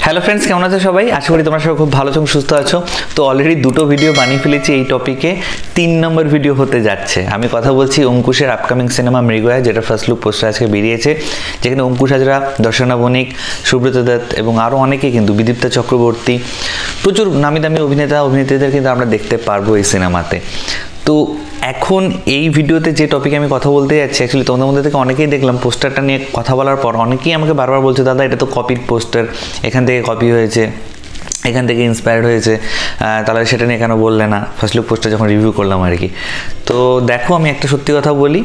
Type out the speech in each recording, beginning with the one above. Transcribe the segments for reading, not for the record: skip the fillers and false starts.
Hello friends, কেমন আছো সবাই? আশা করি তোমরা সবাই খুব ভালো এবং সুস্থ আছো। তো অলরেডি দুটো ভিডিও বানিয়ে ফেলেছি এই টপিকে, 3 নম্বর ভিডিও হতে যাচ্ছে। আমি কথা বলছি অঙ্কুশের আপকামিং সিনেমা মৃগয়া, যেটা ফার্স্ট লুক পোস্টার আজকে বেরিয়েছে, যেখানে অঙ্কুশ হাজরা, দর্শনা বণিক, সুব্রত দত্ত এবং আরও অনেকে, কিন্তু বিদীপ্তা চক্রবর্তী, প্রচুর নামি দামি অভিনেত্রীদের কিন্তু আমরা দেখতে পারবো এই সিনেমাতে। তো এখন এই ভিডিওতে যে টপিকে আমি কথা বলতে যাচ্ছি, অ্যাকচুয়ালি তোমাদের মধ্যে থেকে অনেকেই দেখলাম পোস্টারটা নিয়ে কথা বলার পর অনেকেই আমাকে বারবার বলছে, দাদা এটা তো কপিড পোস্টার, এখান থেকে কপি হয়েছে, এখান থেকে ইন্সপায়ার্ড হয়েছে, তাহলে সেটা নিয়ে কেন বললে না ফার্স্ট লুক পোস্টার যখন রিভিউ করলাম আর কি। তো দেখো, আমি একটা সত্যি কথা বলি,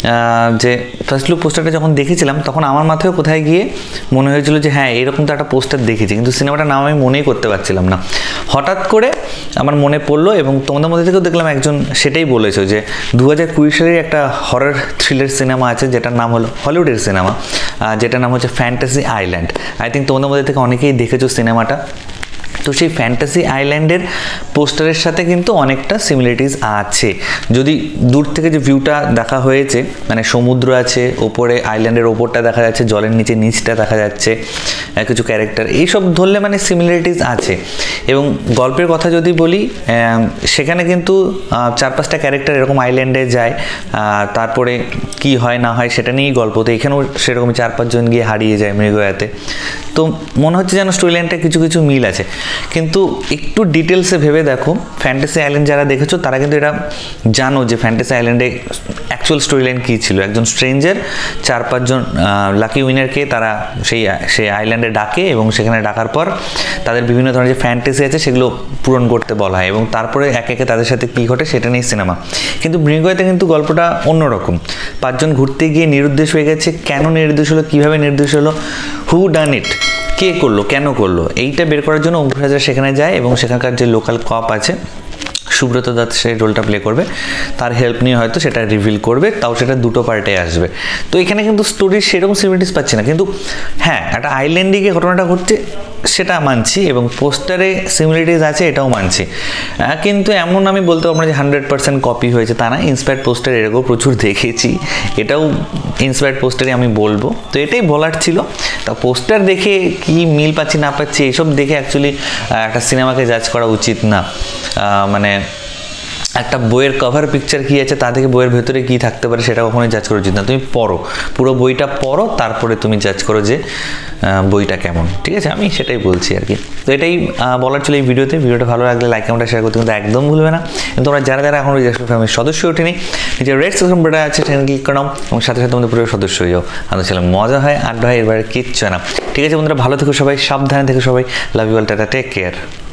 যে ফার্স্ট লুক পোস্টারটা যখন দেখেছিলাম তখন আমার মাথায় কোথায় গিয়ে মনে হয়েছিল যে হ্যাঁ এরকম তো একটা পোস্টার দেখেছি, কিন্তু সিনেমাটার নাম আমি মনেই করতে পারছিলাম না। হঠাৎ করে আমার মনে পড়লো এবং তোমাদের মধ্যে থেকেও দেখলাম একজন সেটাই বলেছো যে 2020 সালের একটা হরর থ্রিলার সিনেমা আছে, যেটার নাম হলো, হলিউডের সিনেমা, যেটার নাম হচ্ছে ফ্যান্টাসি আইল্যান্ড। আই থিঙ্ক তোমাদের মধ্যে থেকে অনেকেই দেখেছো সিনেমাটা। তো সেই ফ্যান্টাসি আইল্যান্ডের পোস্টারের সাথে কিন্তু অনেকটা সিমিলারিটিস আছে। যদি দূর থেকে যে ভিউটা দেখা হয়েছে, মানে সমুদ্র আছে ওপরে, আইল্যান্ডের ওপরটা দেখা যাচ্ছে, জলের নিচে নিচটা দেখা যাচ্ছে, কিছু ক্যারেক্টার, এইসব ধরলে মানে সিমিলারিটিস আছে। এবং গল্পের কথা যদি বলি, সেখানে কিন্তু 4-5টা ক্যারেক্টার এরকম আইল্যান্ডে যায়, তারপরে কি হয় না হয় সেটা নিয়েই গল্প। তো এখানেও সেরকম 4-5 জন গিয়ে হারিয়ে যায় মৃগয়াতে। তো মনে হচ্ছে যেন স্টোরি লাইনটা কিছু কিছু মিল আছে, কিন্তু একটু ডিটেলসে ভেবে দেখো, ফ্যান্টাসি আইল্যান্ড যারা দেখেছো তারা কিন্তু এটা জানো যে ফ্যান্টাসি আইল্যান্ডে অ্যাকচুয়াল স্টোরি লাইন কী ছিল। একজন স্ট্রেঞ্জার 4-5 জন লাকি উইনারকে তারা সেই আইল্যান্ডে ডাকে, এবং সেখানে ডাকার পর তাদের বিভিন্ন ধরনের যে ফ্যান্টাসি আছে সেগুলো পূরণ করতে বলা হয়, এবং তারপরে একে একে তাদের সাথে কী ঘটে সেটা নিয়ে সিনেমা। কিন্তু মৃগয়াতে কিন্তু গল্পটা অন্যরকম। 5 জন ঘুরতে গিয়ে নিরুদ্দেশ হয়ে গেছে, কেন নির্দেশ হলো, কীভাবে নির্দেশ হলো, হু ডান ইট, কে করলো, কেন করলো, এইটা বের করার জন্য অঙ্কুশ হাজরা সেখানে যায়, এবং সেখানকার যে লোকাল কপ আছে সুব্রত দত্ত সেই রোলটা প্লে করবে, তার হেল্প নিয়ে হয়তো সেটা রিভিল করবে, তাও সেটা দুটো পার্টে আসবে। তো এখানে কিন্তু স্টোরির সেরকম সিমিলারিটিস পাচ্ছি না, কিন্তু হ্যাঁ একটা আইল্যান্ডে গিয়ে ঘটনাটা ঘটছে সেটা মানছি, এবং পোস্টারে সিমিলারিটিস আছে এটাও মানছি। কিন্তু এমন আমি বলতে পারবো না যে 100% কপি হয়েছে, তা না। ইন্সপায়ার্ড পোস্টার এরকম প্রচুর দেখেছি, এটাও ইন্সপায়ার্ড পোস্টারই আমি বলবো। তো এটাই বলার ছিল। তা পোস্টার দেখে কি মিল পাচ্ছি না পাচ্ছি এইসব দেখে অ্যাকচুয়ালি একটা সিনেমাকে জাজ করা উচিত না। মানে একটা বইয়ের কভার পিকচার কী আছে, তা থেকে বইয়ের ভেতরে কী থাকতে পারে সেটা কখনোই জাজ করা উচিত না। তুমি পড়ো, পুরো বইটা পড়ো, তারপরে তুমি জাজ করো যে বইটা কেমন। ঠিক আছে, আমি সেটাই বলছি আর কি। তো এটাই বলার ছিল এই ভিডিওতে। ভিডিওটা ভালো লাগলে লাইক কমেন্ট শেয়ার করতে কিন্তু একদম ভুলবে না। কিন্তু তোমরা যারা যারা এখন রিজার্ভ ফ্যামিলির সদস্য ওঠেনি, যে রেড সাবস্ক্রাইব বাটন আছে সেখানে ক্লিক করো, এবং সাথে সাথে তোমাদের পুরো সদস্য হয়ে যাও। আমাদের ছেলে মজা হয়, আড্ডা হয়, এবারে কিচ্ছু না। ঠিক আছে বন্ধুরা, ভালো থেকো সবাই, সাবধানে থেকো সবাই। Love you all, tata, take care.